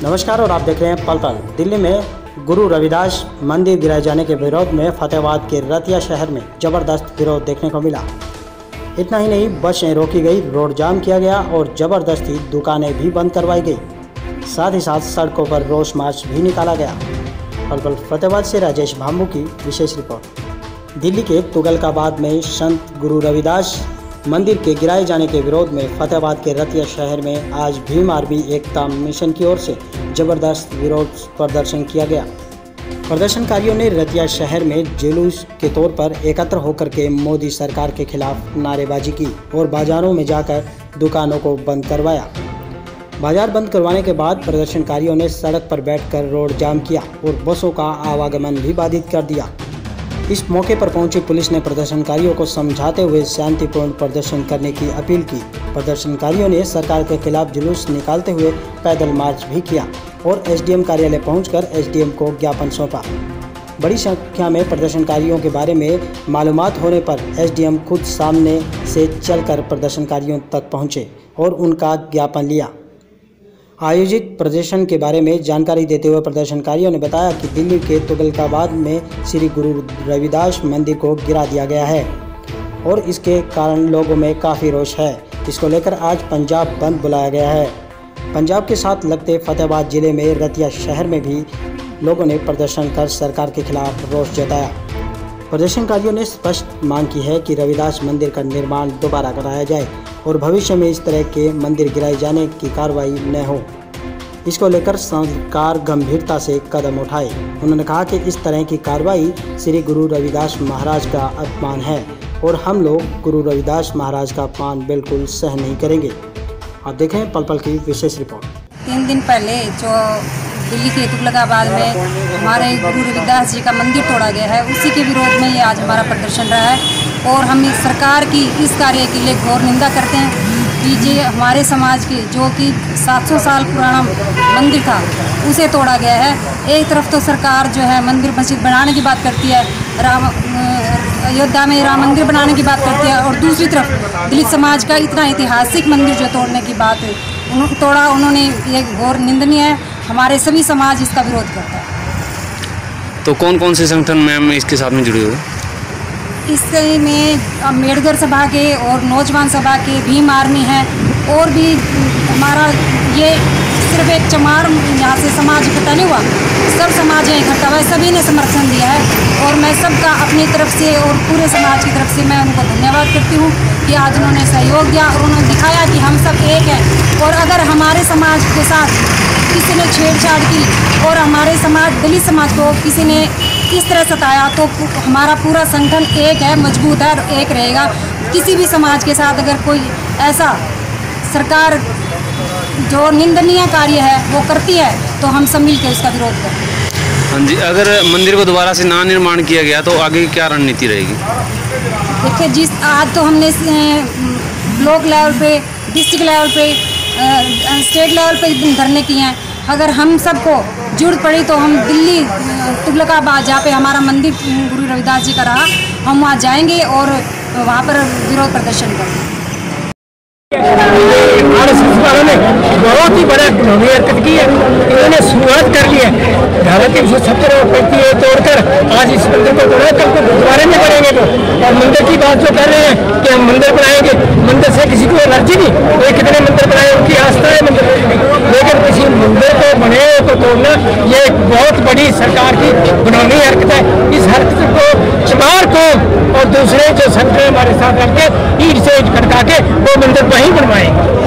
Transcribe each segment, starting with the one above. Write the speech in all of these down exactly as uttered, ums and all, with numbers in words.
नमस्कार और आप देख रहे हैं पल पल। दिल्ली में गुरु रविदास मंदिर गिराए जाने के विरोध में फतेहाबाद के रतिया शहर में जबरदस्त विरोध देखने को मिला। इतना ही नहीं, बसें रोकी गई, रोड जाम किया गया और जबरदस्ती दुकानें भी बंद करवाई गई। साथ ही साथ सड़कों पर रोष मार्च भी निकाला गया। पल पल फतेहाबाद से राजेश भांबू की विशेष रिपोर्ट। दिल्ली के तुगलकाबाद में संत गुरु रविदास मंदिर के गिराए जाने के विरोध में फतेहाबाद के रतिया शहर में आज भीम आर्मी एकता मिशन की ओर से जबरदस्त विरोध प्रदर्शन किया गया। प्रदर्शनकारियों ने रतिया शहर में जुलूस के तौर पर एकत्र होकर के मोदी सरकार के खिलाफ नारेबाजी की और बाजारों में जाकर दुकानों को बंद करवाया। बाजार बंद करवाने के बाद प्रदर्शनकारियों ने सड़क पर बैठकर रोड जाम किया और बसों का आवागमन भी बाधित कर दिया। इस मौके पर पहुंची पुलिस ने प्रदर्शनकारियों को समझाते हुए शांतिपूर्ण प्रदर्शन करने की अपील की। प्रदर्शनकारियों ने सरकार के खिलाफ जुलूस निकालते हुए पैदल मार्च भी किया और एसडीएम कार्यालय पहुंचकर एसडीएम को ज्ञापन सौंपा। बड़ी संख्या में प्रदर्शनकारियों के बारे में मालूमात होने पर एसडीएम खुद सामने से चलकर प्रदर्शनकारियों तक पहुंचे और उनका ज्ञापन लिया। आयोजित प्रदर्शन के बारे में जानकारी देते हुए प्रदर्शनकारियों ने बताया कि दिल्ली के तुगलकाबाद में श्री गुरु रविदास मंदिर को गिरा दिया गया है और इसके कारण लोगों में काफ़ी रोष है। इसको लेकर आज पंजाब बंद बुलाया गया है। पंजाब के साथ लगते फतेहाबाद जिले में रतिया शहर में भी लोगों ने प्रदर्शन कर सरकार के खिलाफ रोष जताया। प्रदर्शनकारियों ने स्पष्ट मांग की है कि रविदास मंदिर का निर्माण दोबारा कराया जाए और भविष्य में इस तरह के मंदिर गिराए जाने की कार्रवाई न हो। इसको लेकर सरकार गंभीरता से कदम उठाए। उन्होंने कहा कि इस तरह की कार्रवाई श्री गुरु रविदास महाराज का अपमान है और हम लोग गुरु रविदास महाराज का अपमान बिल्कुल सहन नहीं करेंगे। आप देखें पल पल की विशेष रिपोर्ट। तीन दिन पहले जो दिल्ली के तुगलकाबाद में हमारे गुरु रविदास जी का मंदिर तोड़ा गया है, उसी के विरोध में ये आज हमारा प्रदर्शन रहा है और हम इस सरकार की इस कार्य के लिए घोर निंदा करते हैं कि ये हमारे समाज के जो कि सात सौ साल पुराना मंदिर था उसे तोड़ा गया है। एक तरफ तो सरकार जो है मंदिर मस्जिद बनाने की बात करती है, राम अयोध्या में राम मंदिर बनाने की बात करती है, और दूसरी तरफ दलित समाज का इतना ऐतिहासिक मंदिर जो तोड़ने की बात है उन्होंने तोड़ा, उन्होंने ये घोर निंदनीय है। हमारे सभी समाज इसका विरोध करता है। तो कौन कौन से संगठन मैम इसके साथ में जुड़े हुए? इसमें अम्बेडकर सभा के और नौजवान सभा के, भीम आर्मी है और भी हमारा ये सिर्फ एक चमार यहाँ से समाज इकट्ठा नहीं हुआ, सब समाज यहाँ इकट्ठा हुआ है, सभी ने समर्थन दिया है और मैं सबका अपनी तरफ से और पूरे समाज की तरफ से मैं उनको धन्यवाद करती हूँ कि आज उन्होंने सहयोग दिया और उन्होंने दिखाया कि हम सब एक हैं। और अगर हमारे समाज के साथ किसी ने छेड़छाड़ की और हमारे समाज दलित समाज को किसी ने इस तरह सताया तो हमारा पूरा संगठन एक है, मजबूत है और एक रहेगा। किसी भी समाज के साथ अगर कोई ऐसा सरकार जो निंदनीय कार्य है वो करती है तो हम सब मिलकर उसका विरोध करते हैं। हाँ जी, अगर मंदिर को दोबारा से ना निर्माण किया गया तो आगे क्या रणनीति रहेगी? देखिए, जिस आज तो हमने ब्लॉक लेवल पे, डिस्ट्रिक्ट लेवल पे, स्टेट लेवल पे धरने किए हैं। अगर हम सबको जरूरत पड़ी तो हम दिल्ली तुगलकाबाद जहाँ पे हमारा मंदिर गुरु रविदास जी का रहा, हम वहाँ जाएंगे और वहाँ पर विरोध प्रदर्शन करेंगे। आरएसएस वालों ने बहुत ही बड़ा घिनौनी हरकत की है। इन्होंने शुरुआत कर ली है धारा तीन सौ सत्तर और पैंतीस तोड़कर आज इस मंदिर को तोड़ा, कल को गुरुद्वारे में बनेंगे तो। और मंदिर की बात जो कर रहे हैं कि हम मंदिर बनाएंगे, मंदिर से किसी को एलर्जी नहीं, वो कितने मंदिर बनाए उनकी आस्था है मंदिर, लेकिन किसी मंदिर को बने को तोड़ना ये एक बहुत बड़ी सरकार की घिनौनी हरकत है। इस हरकत को चमार को और दूसरे जो संगठन हमारे साथ रखके ईट से ईट खड़का के वो मंदिर वहीं बनवाएंगे।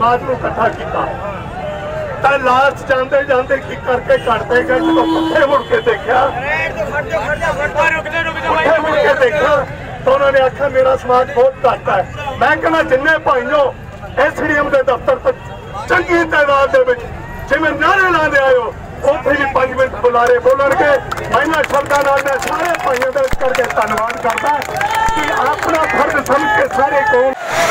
समाज को इकट्ठा किया। तो लास्ट जाते जाते की करके कटते गए, जो पुठे मुड़ के देखा पुठे मुड़ के देखा तो उन्होंने आख्या मेरा समाज बहुत घट है। मैं कहना जिन्ने भाइयों एसडीएम के दफ्तर तक चंगी तादाद जिमें नारे लाने आए हो उथे भी पांच मिनट बुलारे बोलणगे। इन्होंने शब्दों मैं सारे भाइयों का करके धन्यवाद करता कि अपना फर्ज समझ के सारे कौम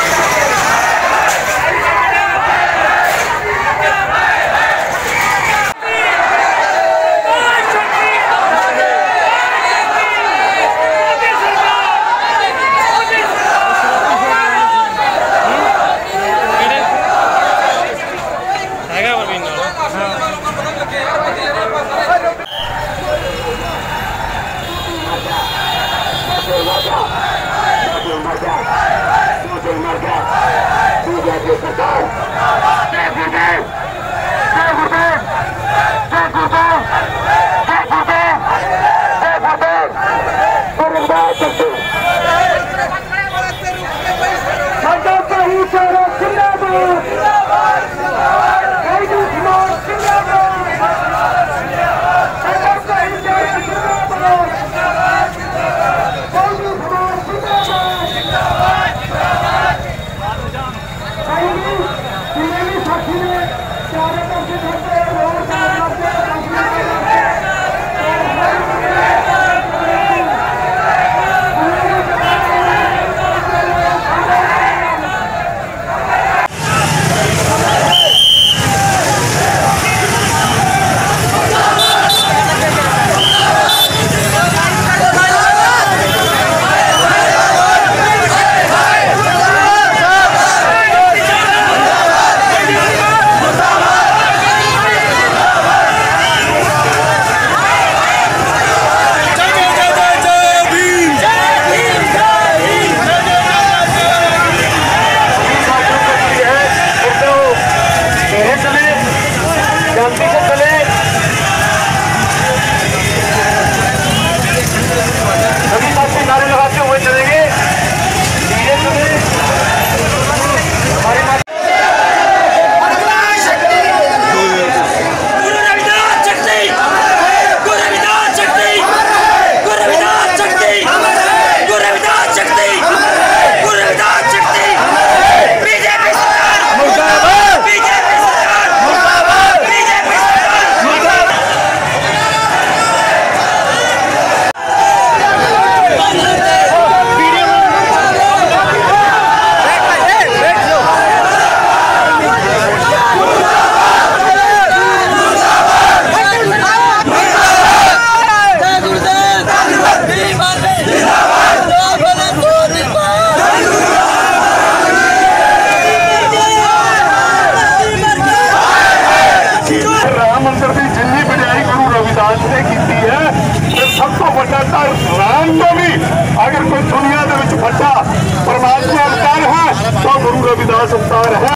राम तो भी अगर कोई दुनिया के बड़ा परमात्मा अवतार है तो गुरु रविदास अवतार है।